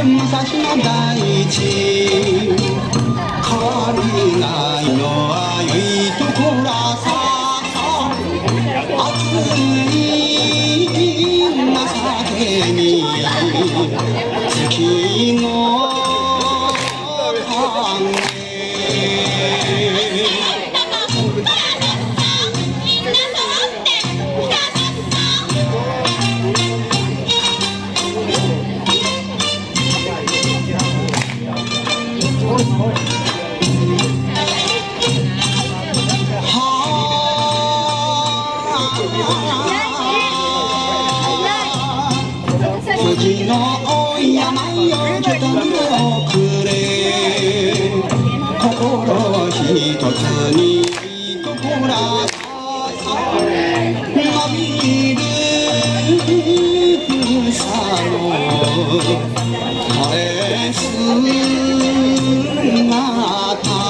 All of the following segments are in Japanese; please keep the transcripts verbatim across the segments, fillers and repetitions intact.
武蔵野大地借りないのは良いとこらさ熱い情けに月の歓迎富士の山よちょっと見ておくれ心一つにいいとこらさ伸びるふるさの枯れ姿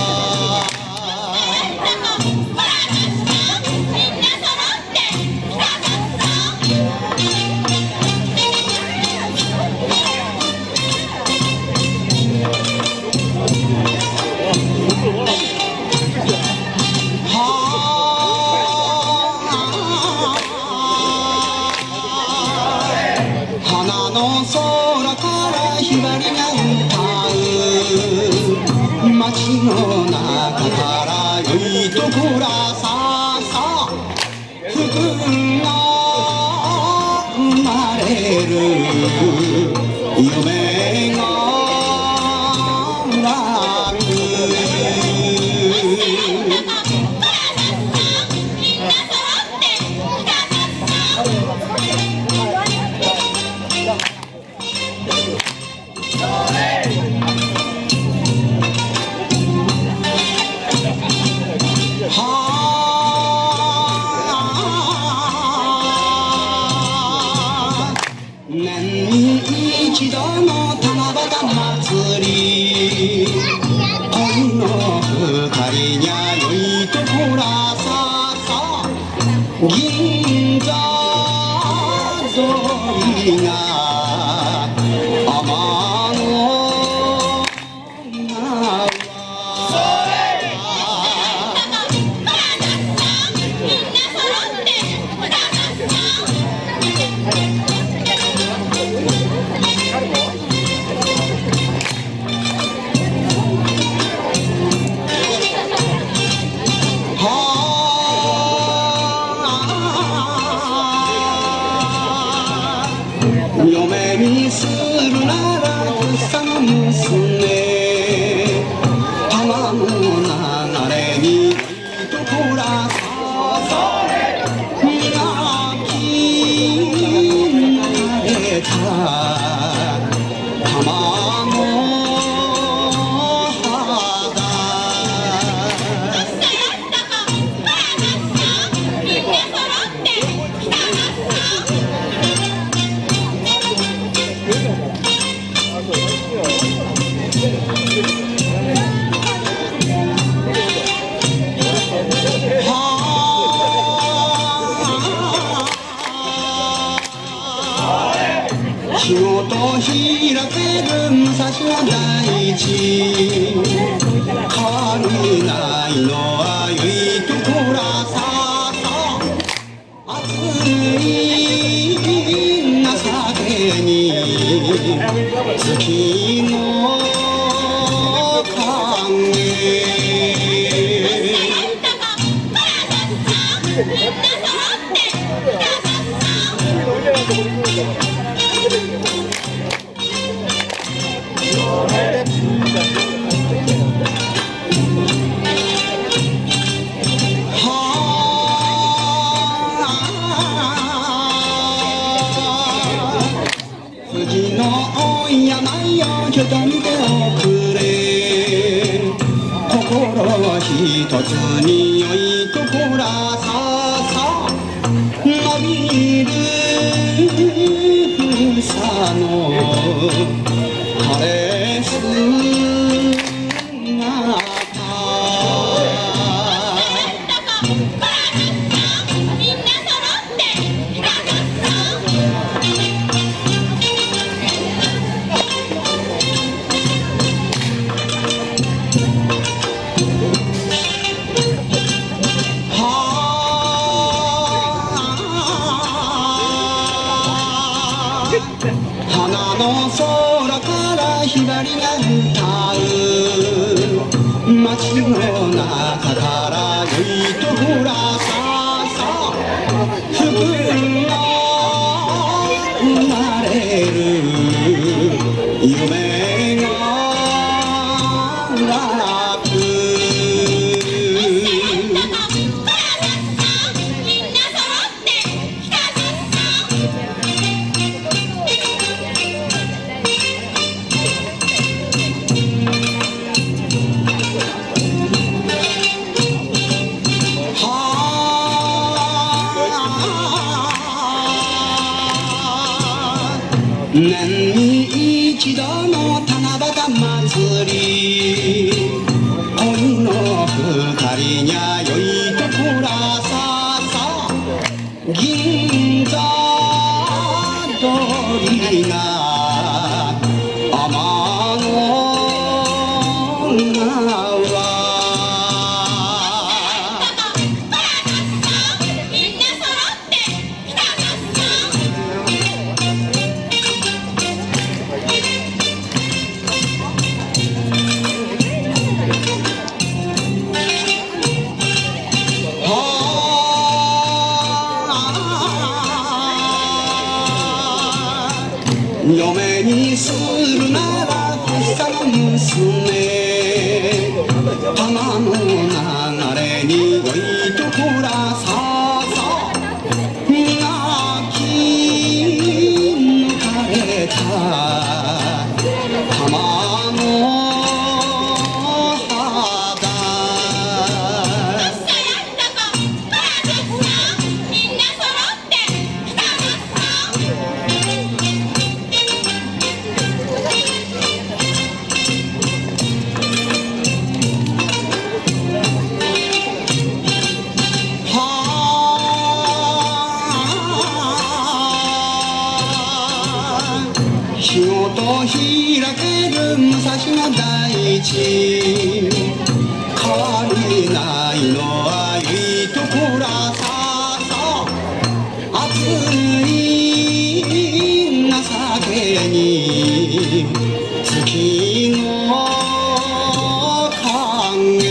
花の空からひばりが歌う街の中から良いとこらささ福が生まれる夢が湧く年に一度の七夕祭り恋の二人にゃ良いとこらささ銀座沿いが天の川嫁にするなら草の娘玉の流れにいいとこらささ磨き慣れた玉の仕事開ける武蔵野大地借りないのは良いとこらささ熱い情けに月の歓迎富士の山よちょっと見ておくれ心一つに良いとこらささ伸びるふるさの枯れ姿の空からひばりが歌う街の中からゆいとほらささ福が生まれる夢が楽年に一度の七夕祭り恋の二人にゃよいとこらささ銀座通りが天の川嫁にするならふさの娘玉の流れにおいとこらささ磨き抜かれた玉の仕事開ける武蔵野大地変わりないのはゆいとこらささ暑い情けに月の影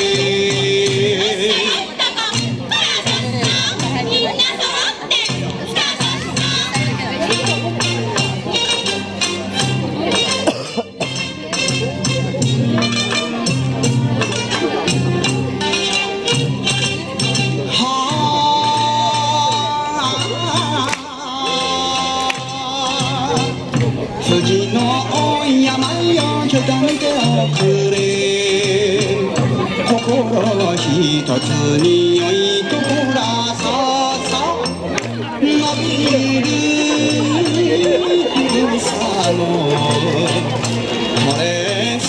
藤の山よちょっと見ておくれ心一つによいとこらささ伸びるふるさのこれ姿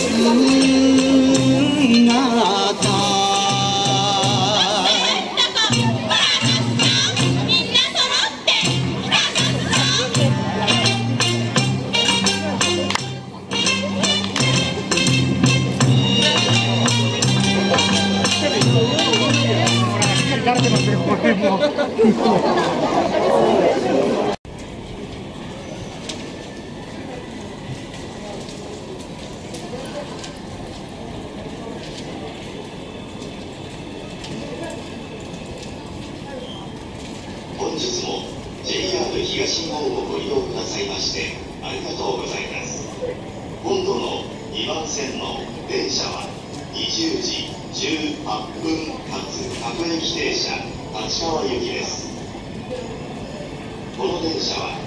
本日も ジェイアール 東日本をご利用くださいましてありがとうございます。本土のにばん線の電車はにじゅうじじゅうはっぷんかつ各駅停車立川行きです。この電車は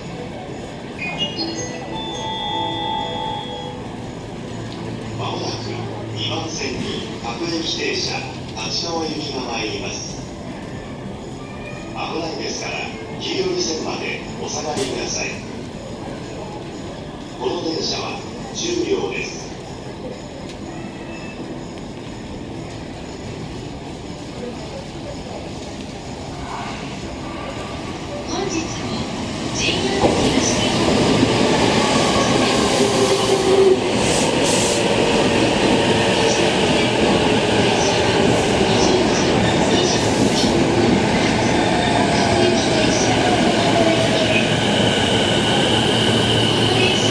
まもなくにばん線に各駅停車立川行きが参ります。危ないですからきゅうより線までお下がりください。この電車はじゅうりょうです。 本日も ジェイアール 東日本電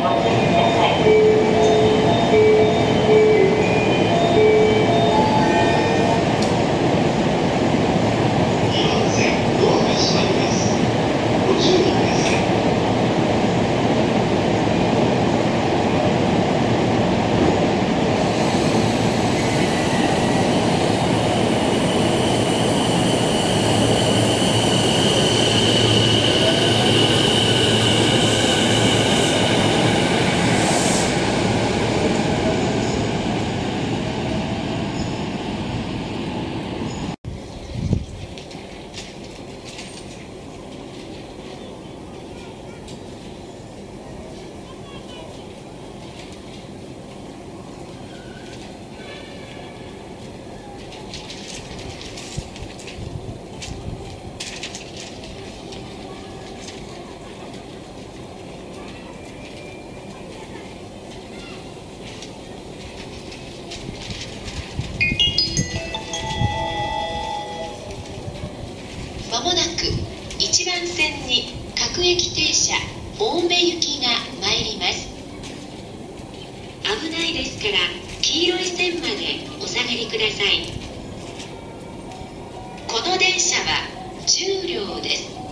まもなくいちばん線に各駅停車青梅行きが参ります。危ないですから黄色い線までお下がりください。この電車はじゅう両です。